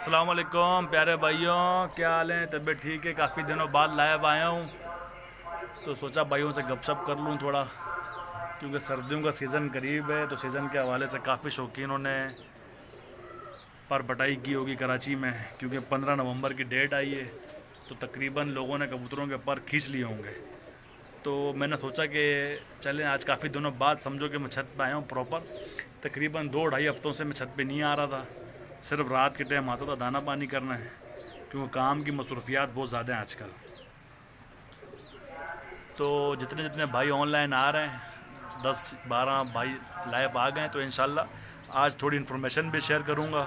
अस्सलाम वालेकुम प्यारे भाइयों, क्या हाल है? तबीयत ठीक है? काफ़ी दिनों बाद लाइव आया हूँ तो सोचा भाइयों से गपशप कर लूँ थोड़ा, क्योंकि सर्दियों का सीज़न करीब है। तो सीज़न के हवाले से काफ़ी शौकीनों ने पर बटाई की होगी कराची में, क्योंकि 15 नवंबर की डेट आई है तो तकरीबन लोगों ने कबूतरों के पर खींच लिए होंगे। तो मैंने सोचा कि चलें, आज काफ़ी दिनों बाद समझो कि मैं छत पे आया हूँ प्रॉपर। तकरीबन 2-2.5 हफ्तों से मैं छत पे नहीं आ रहा था, सिर्फ रात के टाइम आता था दाना पानी करना है, क्योंकि काम की मसरूफियात बहुत ज़्यादा हैं आजकल। तो जितने जितने भाई ऑनलाइन आ रहे हैं, 10-12 भाई लाइव आ गए, तो इंशाल्लाह आज थोड़ी इन्फॉर्मेशन भी शेयर करूँगा।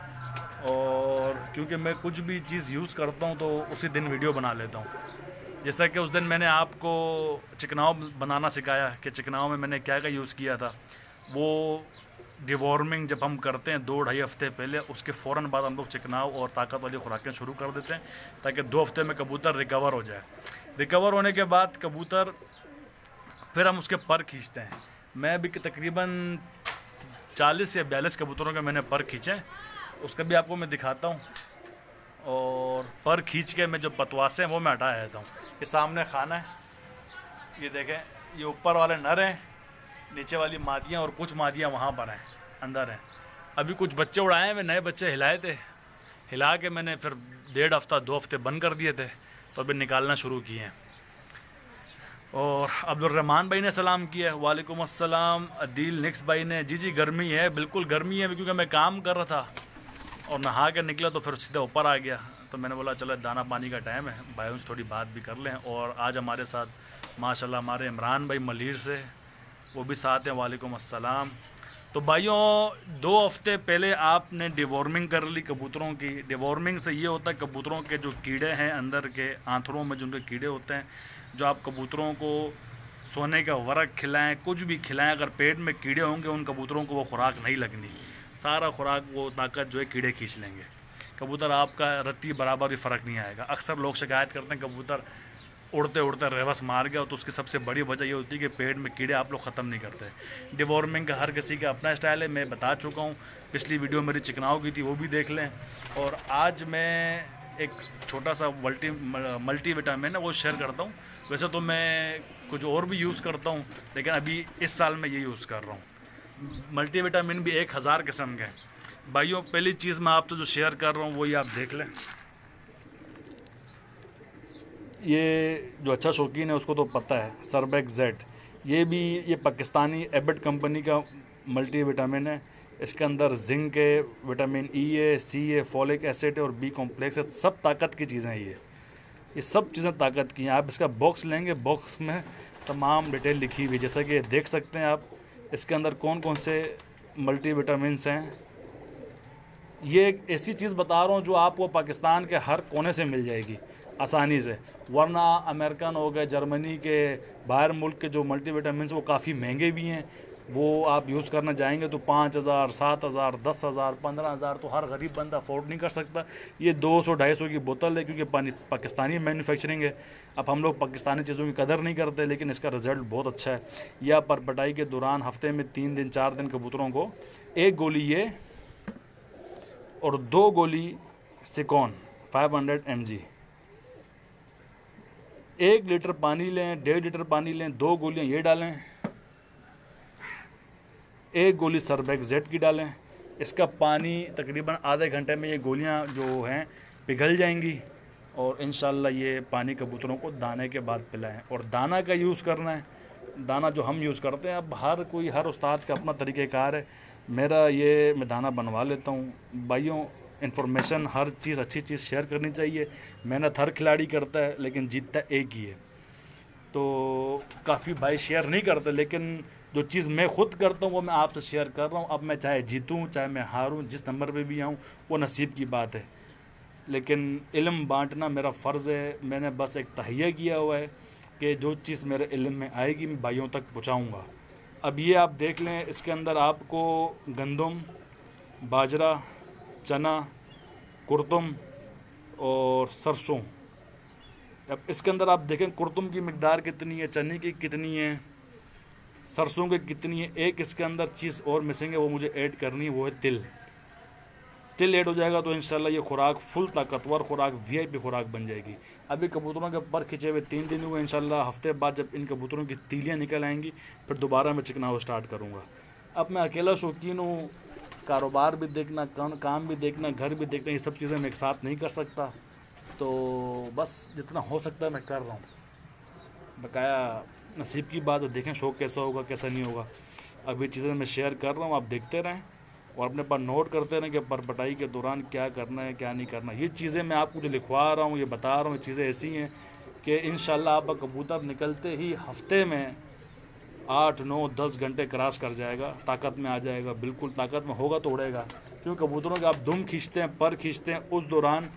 और क्योंकि मैं कुछ भी चीज़ यूज़ करता हूँ तो उसी दिन वीडियो बना लेता हूँ। जैसा कि उस दिन मैंने आपको चिकनाव बनाना सिखाया कि चिकनाव में मैंने क्या क्या यूज़ किया था। वो डिवॉर्मिंग जब हम करते हैं 2-2.5 हफ्ते पहले, उसके फ़ौरन बाद हम लोग चिकनाव और ताकत वाली खुराकें शुरू कर देते हैं, ताकि 2 हफ्ते में कबूतर रिकवर हो जाए। रिकवर होने के बाद कबूतर फिर हम उसके पर खींचते हैं। मैं भी तकरीबन 40 या 42 कबूतरों के मैंने पर खींचे, उसका भी आपको मैं दिखाता हूँ। और पर खींच के मैं जो पतवासे हैं वो मैं हटा देता हूँ। ये सामने खाना है, ये देखें, ये ऊपर वाले नर हैं, नीचे वाली मादियाँ, और कुछ मादियाँ वहाँ पर हैं, अंदर हैं। अभी कुछ बच्चे उड़ाए हुए, नए बच्चे हिलाए थे, हिला के मैंने फिर 1.5 हफ्ता 2 हफ्ते बंद कर दिए थे, तो अभी निकालना शुरू किए हैं। और अब्दुलरहमान भाई ने सलाम किया, वालेकुम अस्सलाम। अदील निक्स भाई ने, जी जी गर्मी है, बिल्कुल गर्मी है, क्योंकि मैं काम कर रहा था और नहा के निकला तो फिर सीधे ऊपर आ गया। तो मैंने बोला चलो दाना पानी का टाइम है, भाइयों से थोड़ी बात भी कर लें। और आज हमारे साथ माशाल्लाह हमारे इमरान भाई मलीर से, वो भी साथ हैं, वालेकुम अस्सलाम। तो भाइयों 2 हफ्ते पहले आपने डिवॉर्मिंग कर ली कबूतरों की। डिवॉर्मिंग से ये होता है कबूतरों के जो कीड़े हैं अंदर के आंथड़ों में, जो उनके कीड़े होते हैं, जो आप कबूतरों को सोने का वर्क खिलाएं, कुछ भी खिलाएं, अगर पेट में कीड़े होंगे उन कबूतरों को वो खुराक नहीं लगनी, सारा खुराक वो ताकत जो है कीड़े खींच लेंगे। कबूतर आपका रत्ती बराबर भी फ़र्क नहीं आएगा। अक्सर लोग शिकायत करते हैं कबूतर उड़ते उड़ते रेवस मार गया, तो उसकी सबसे बड़ी वजह ये होती है कि पेट में कीड़े आप लोग ख़त्म नहीं करते। डिवॉर्मिंग का हर किसी का अपना स्टाइल है, मैं बता चुका हूँ। पिछली वीडियो मेरी चिकनाव की थी, वो भी देख लें। और आज मैं एक छोटा सा मल्टी विटामिन है वो शेयर करता हूँ। वैसे तो मैं कुछ और भी यूज़ करता हूँ, लेकिन अभी इस साल मैं ये यूज़ कर रहा हूँ। मल्टी विटामिन भी 1000 किस्म के हैं भाइयों। पहली चीज़ मैं आपसे जो शेयर कर रहा हूँ वही आप देख लें। ये जो अच्छा शौकीन है उसको तो पता है, सरबेक जेड, ये पाकिस्तानी एबट कंपनी का मल्टी विटामिन है। इसके अंदर जिंक है, विटामिन ई है, सी है, फॉलिक एसिड है और बी कॉम्प्लेक्स है। सब ताकत की चीज़ें हैं ये सब चीज़ें ताकत की हैं। आप इसका बॉक्स लेंगे, बॉक्स में तमाम डिटेल लिखी हुई है, जैसा कि देख सकते हैं आप। इसके अंदर कौन कौन से मल्टी विटामिन्स हैं, ये एक ऐसी चीज़ बता रहा हूँ जो आपको पाकिस्तान के हर कोने से मिल जाएगी आसानी से। वरना अमेरिकन हो गए, जर्मनी के, बाहर मुल्क के जो मल्टीविटामिन वो काफ़ी महंगे भी हैं। वो आप यूज़ करना जाएंगे तो 5000, 7000, 10,000, 15,000 तो हर गरीब बंदा अफोर्ड नहीं कर सकता। ये 200-250 की बोतल है, क्योंकि पाकिस्तानी मैन्युफैक्चरिंग है। अब हम लोग पाकिस्तानी चीज़ों की कदर नहीं करते, लेकिन इसका रिज़ल्ट बहुत अच्छा है। यह पर बटाई के दौरान हफ्ते में 3 दिन 4 दिन कबूतरों को 1 गोली ये और 2 गोली सिकॉन 500 mg, 1 लीटर पानी लें, 1.5 लीटर पानी लें, 2 गोलियां ये डालें, 1 गोली सरबेक जेड की डालें। इसका पानी तकरीबन आधे घंटे में ये गोलियां जो हैं पिघल जाएंगी। और इंशाल्लाह ये पानी कबूतरों को दाने के बाद पिलाएं। और दाना का यूज़ करना है, दाना जो हम यूज़ करते हैं, अब हर उस्ताद का अपना तरीक़ेकार है। मेरा ये मैं दाना बनवा लेता हूँ भाइयों। इन्फॉर्मेशन, हर चीज़, अच्छी चीज़ शेयर करनी चाहिए। मेहनत हर खिलाड़ी करता है, लेकिन जीतता एक ही है। तो काफ़ी भाई शेयर नहीं करते, लेकिन जो चीज़ मैं खुद करता हूँ वो मैं आपसे शेयर कर रहा हूँ। अब मैं चाहे जीतूँ चाहे मैं हारूँ, जिस नंबर पे भी आऊँ वो नसीब की बात है, लेकिन इल्म बांटना मेरा फ़र्ज़ है। मैंने बस एक तहैया किया हुआ है कि जो चीज़ मेरे इल्म में आएगी मैं भाइयों तक पहुँचाऊँगा। अब ये आप देख लें, इसके अंदर आपको गंदम, बाजरा, चना, कुर्तुम और सरसों। अब इसके अंदर आप देखें कुर्तुम की मिकदार कितनी है, चने की कितनी है, सरसों की कितनी है। एक इसके अंदर चीज़ और मिसिंग है, वो मुझे ऐड करनी है, वो है तिल। स्टिल लेट हो जाएगा तो इंशाल्लाह ये खुराक फुल ताकतवर खुराक VIP खुराक बन जाएगी। अभी कबूतरों के पर खिंचे हुए 3 दिन हुए, इंशाल्लाह हफ्ते बाद जब इन कबूतरों की तीलियाँ निकल आएंगी फिर दोबारा मैं चिकना वो स्टार्ट करूँगा। अब मैं अकेला शौकीन हूँ, कारोबार भी देखना, काम भी देखना, घर भी देखना, ये सब चीज़ें मैं एक साथ नहीं कर सकता, तो बस जितना हो सकता है मैं कर रहा हूँ। बकाया नसीब की बात है, देखें शौक़ कैसा होगा कैसा नहीं होगा। अभी चीज़ें मैं शेयर कर रहा हूँ, आप देखते रहें और अपने पास नोट करते रहें कि परपटाई के दौरान क्या करना है क्या नहीं करना। ये चीज़ें मैं आपको जो लिखवा रहा हूँ, ये बता रहा हूँ, ये चीज़ें ऐसी हैं कि इंशाल्लाह आपका कबूतर निकलते ही हफ्ते में 8, 9, 10 घंटे क्रॉस कर जाएगा, ताकत में आ जाएगा, बिल्कुल ताकत में होगा तो उड़ेगा। क्योंकि कबूतरों के आप दुम खींचते हैं, पर खींचते हैं, उस दौरान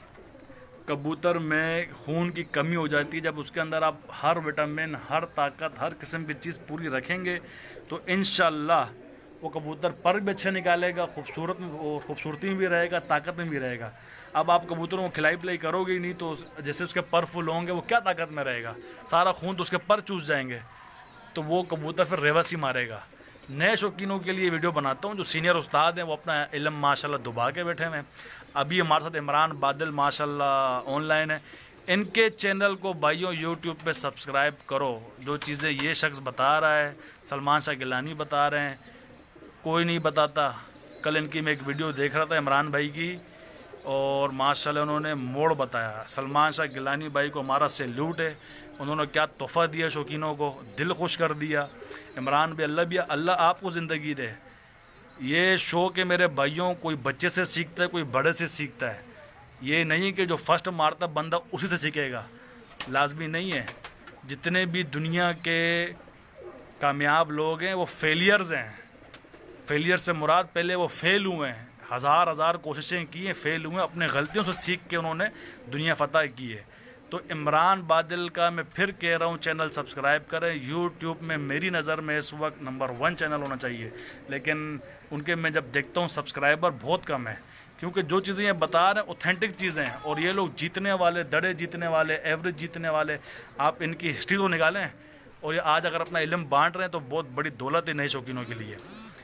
कबूतर में खून की कमी हो जाती है। जब उसके अंदर आप हर विटामिन, हर ताकत, हर किस्म की चीज़ पूरी रखेंगे तो इंशाल्लाह वो कबूतर पर भी अच्छा निकालेगा, खूबसूरती में भी रहेगा, ताकत में भी रहेगा। अब आप कबूतरों को खिलाई पिलाई करोगे ही नहीं तो जैसे उसके पर फुल होंगे वो क्या ताकत में रहेगा, सारा खून तो उसके पर चूस जाएंगे, तो वो कबूतर फिर रेवस ही मारेगा। नए शौकीनों के लिए वीडियो बनाता हूँ, जो सीनियर उस्ताद हैं वो अपना इल्म माशाल्लाह दुबा के बैठे हुए हैं। अभी हमारे साथ इमरान बादल माशाल्लाह ऑनलाइन है। इनके चैनल को भाइयों यूट्यूब पे सब्सक्राइब करो। जो चीज़ें ये शख्स बता रहा है, सलमान शाह गिलानी बता रहे हैं, कोई नहीं बताता। कल इनकी मैं एक वीडियो देख रहा था इमरान भाई की, और माशाल्लाह उन्होंने मोड़ बताया। सलमान शाह गिलानी भाई को हमारा सैल्यूट है, उन्होंने क्या तोहफ़ा दिया शौकीनों को, दिल खुश कर दिया। इमरान भाई अल्लाह आपको ज़िंदगी दे। ये शौक़ है मेरे भाइयों, कोई बच्चे से सीखता है, कोई बड़े से सीखता है। ये नहीं कि जो फर्स्ट मारता बंदा उसी से सीखेगा, लाजमी नहीं है। जितने भी दुनिया के कामयाब लोग हैं वो फेलियर्स हैं। फेलियर से मुराद पहले वो फेल हुए हैं, हज़ार कोशिशें की हैं, फेल हुए, अपने गलतियों से सीख के उन्होंने दुनिया फतह की है। तो इमरान बादल का मैं फिर कह रहा हूँ चैनल सब्सक्राइब करें। यूट्यूब में मेरी नज़र में इस वक्त नंबर 1 चैनल होना चाहिए, लेकिन उनके मैं जब देखता हूँ सब्सक्राइबर बहुत कम है, क्योंकि जो चीज़ें ये बता रहे हैं ऑथेंटिक चीज़ें हैं। और ये लोग जीतने वाले, दड़े जीतने वाले, एवरेज जीतने वाले, आप इनकी हिस्ट्री तो निकालें। और ये आज अगर अपना इल्म बांट रहे हैं तो बहुत बड़ी दौलत है नए शौकीनों के लिए।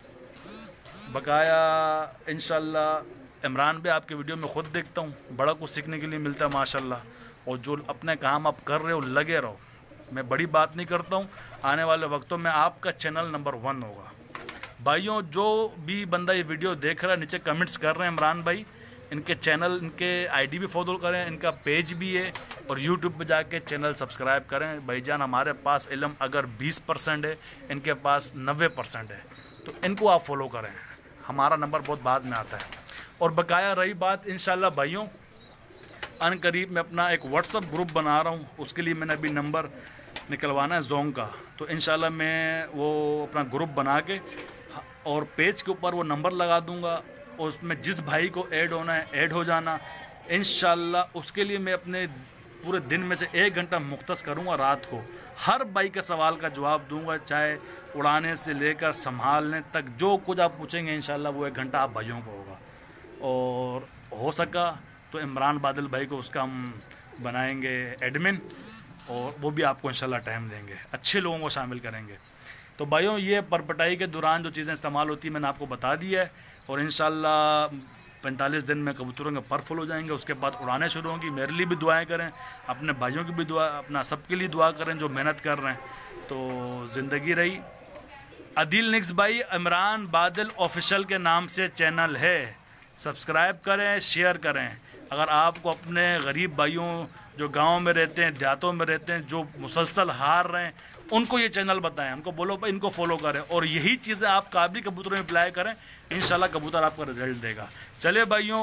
बकाया इंशाल्लाह इमरान भाई आपके वीडियो में ख़ुद देखता हूँ, बड़ा कुछ सीखने के लिए मिलता है माशाल्लाह। और जो अपने काम आप कर रहे हो लगे रहो। मैं बड़ी बात नहीं करता हूँ, आने वाले वक्तों में आपका चैनल नंबर 1 होगा। भाइयों जो भी बंदा ये वीडियो देख रहा है, नीचे कमेंट्स कर रहे हैं इमरान भाई, इनके चैनल, इनके ID भी फॉलो करें, इनका पेज भी है, और यूट्यूब पे जाके चैनल सब्सक्राइब करें। भाईजान हमारे पास इल्म अगर 20% है, इनके पास 90% है, तो इनको आप फॉलो करें। हमारा नंबर बहुत बाद में आता है। और बकाया रही बात, इंशाल्लाह भाइयों अनकरीब मैं अपना एक व्हाट्सअप ग्रुप बना रहा हूँ, उसके लिए मैंने अभी नंबर निकलवाना है जोंग का। तो इंशाल्लाह मैं वो अपना ग्रुप बना के और पेज के ऊपर वो नंबर लगा दूंगा, और उसमें जिस भाई को ऐड होना है ऐड हो जाना इंशाल्लाह। उसके लिए मैं अपने पूरे दिन में से 1 घंटा मुख्तस करूँगा, रात को हर भाई का सवाल का जवाब दूंगा, चाहे उड़ाने से लेकर संभालने तक जो कुछ आप पूछेंगे इंशाल्लाह वो 1 घंटा आप भाइयों को होगा। और हो सका तो इमरान बादल भाई को उसका हम बनाएंगे एडमिन, और वो भी आपको इंशाल्लाह टाइम देंगे, अच्छे लोगों को शामिल करेंगे। तो भाइयों ये परपटाई के दौरान जो चीज़ें इस्तेमाल होती हैं मैंने आपको बता दिया है, और इंशाल्लाह 45 दिन में कबूतरों के पर फुल हो जाएंगे। उसके बाद उड़ाने शुरू होंगी। मेरे लिए भी दुआएं करें, अपने भाइयों की भी दुआ, अपना सबके लिए दुआ करें जो मेहनत कर रहे हैं। तो ज़िंदगी रही। आदिल निक्स भाई इमरान बादल ऑफिशियल के नाम से चैनल है, सब्सक्राइब करें, शेयर करें। अगर आपको अपने गरीब भाइयों जो गांव में रहते हैं, देहातों में रहते हैं, जो मुसलसल हार रहे हैं, उनको ये चैनल बताएं, उनको बोलो भाई इनको फॉलो करें, और यही चीज़ें आप काबली कबूतरों में अप्लाई करें, इंशाल्लाह कबूतर आपका रिजल्ट देगा। चले भाइयों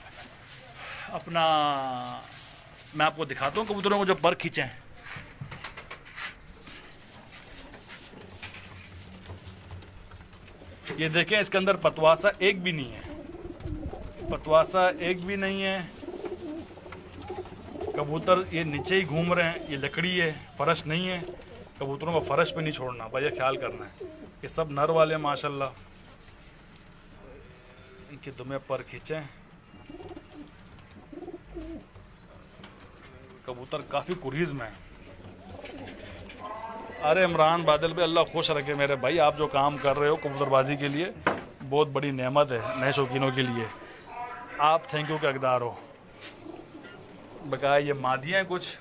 अपना मैं आपको दिखाता हूँ कबूतरों को जो पर खींचे हैं। ये देखें इसके अंदर पतवासा एक भी नहीं है, पतवासा एक भी नहीं है। कबूतर ये नीचे ही घूम रहे हैं, ये लकड़ी है, फर्श नहीं है। कबूतरों को फर्श पे नहीं छोड़ना भाई, ये ख्याल करना है। ये सब नर वाले माशाल्लाह, इनके दुमे पर खींचे। कबूतर काफ़ी कुरीज़ में है। अरे इमरान बादल पे अल्लाह खुश रखे मेरे भाई, आप जो काम कर रहे हो कबूतरबाजी के लिए बहुत बड़ी नेमत है नए शौकीनों के लिए। आप थैंक यू के हकदार हो। बकाया ये मादियाँ हैं कुछ।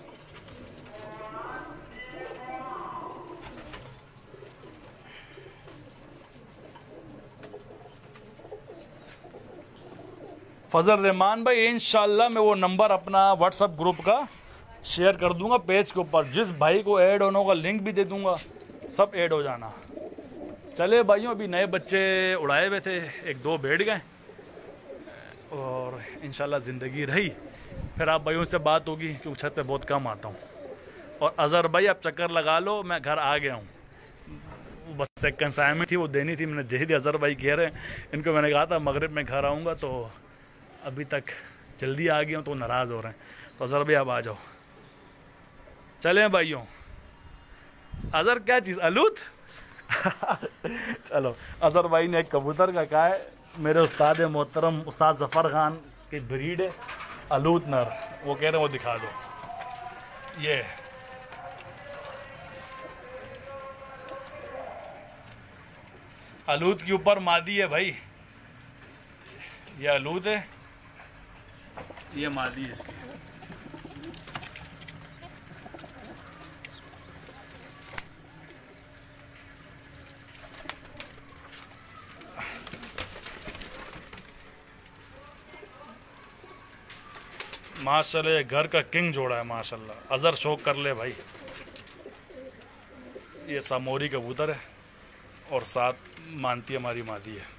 फजल रहमान भाई, इंशाल्लाह मैं वो नंबर अपना व्हाट्सएप ग्रुप का शेयर कर दूंगा पेज के ऊपर। जिस भाई को ऐड होने का लिंक भी दे दूंगा, सब ऐड हो जाना। चले भाइयों, अभी नए बच्चे उड़ाए हुए थे, एक दो बैठ गए और इंशाल्लाह ज़िंदगी रही फिर आप भाइयों से बात होगी, क्योंकि छत पे बहुत कम आता हूँ। और अज़हर भाई आप चक्कर लगा लो, मैं घर आ गया हूँ। बस एक कंसाइनमेंट थी वो देनी थी, मैंने दे दी। अज़हर भाई कह रहे हैं, इनको मैंने कहा था मगरिब में घर आऊँगा, तो अभी तक जल्दी आ गया हूँ तो नाराज़ हो रहे हैं। तो अज़हर भाई आप आ जाओ। चलें भाइयों। अज़हर क्या चीज़ अलूत चलो, अज़हर भाई ने एक कबूतर का कहा है, मेरे उस्ताद मोहतरम उस्ताद ज़फ़र खान की ब्रीड है अलूत नर, वो कह रहे हैं वो दिखा दो। ये अलूत के ऊपर मादी है भाई, ये अलूत है, ये मादी है इसकी। माशाल्लाह घर का किंग जोड़ा है माशाल्लाह। अज़हर शौक कर ले भाई। ये सामोरी कबूतर है और साथ मानती हमारी मादी है।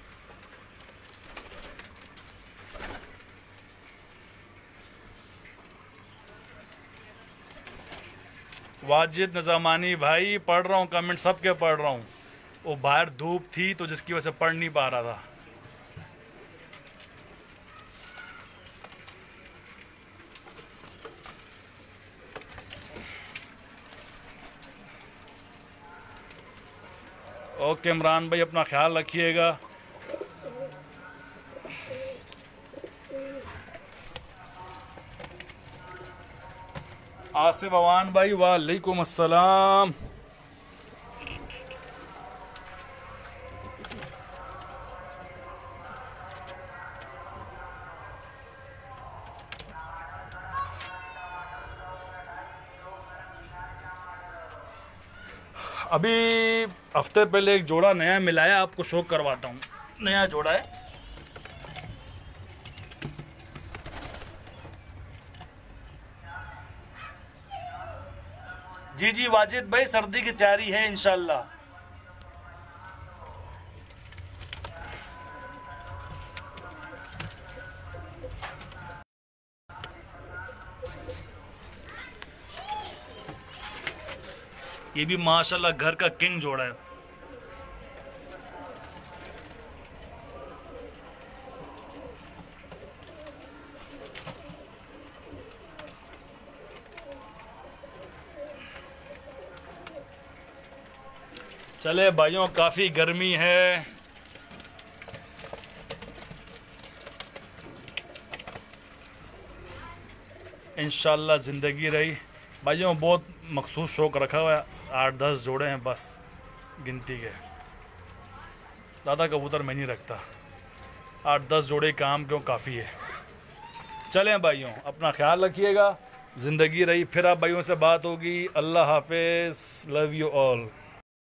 वाजिद नज़ामानी भाई, पढ़ रहा हूँ कमेंट सबके पढ़ रहा हूँ। वो बाहर धूप थी तो जिसकी वजह से पढ़ नहीं पा रहा था। ओके इमरान भाई, अपना ख्याल रखिएगा। आसिफ अवान भाई, वालेकुम अस्सलाम। अभी हफ्ते पहले एक जोड़ा नया मिलाया, आपको शौक करवाता हूँ। नया जोड़ा है, जी जी वाजिद भाई, सर्दी की तैयारी है इंशाल्लाह। ये भी माशाल्लाह घर का किंग जोड़ा है। चले भाइयों, काफ़ी गर्मी है। इंशाल्लाह ज़िंदगी रही। भाइयों बहुत मखसूस शौक़ रखा हुआ है, 8-10 जोड़े हैं बस गिनती के। ज़्यादा कबूतर मैं नहीं रखता, 8-10 जोड़े काम क्यों काफ़ी है। चलें भाइयों, अपना ख्याल रखिएगा। ज़िंदगी रही फिर आप भाइयों से बात होगी। अल्लाह हाफिज़, लव यू ऑल।